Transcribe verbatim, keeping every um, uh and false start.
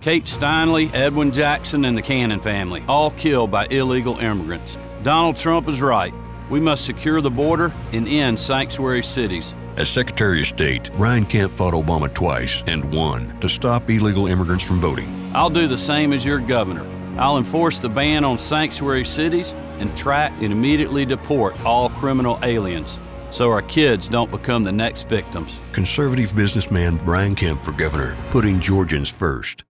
Kate Steinle, Edwin Jackson, and the Cannon family, all killed by illegal immigrants. Donald Trump is right. We must secure the border and end sanctuary cities. As Secretary of State, Brian Kemp fought Obama twice and won to stop illegal immigrants from voting. I'll do the same as your governor. I'll enforce the ban on sanctuary cities and track and immediately deport all criminal aliens so our kids don't become the next victims. Conservative businessman Brian Kemp for governor, putting Georgians first.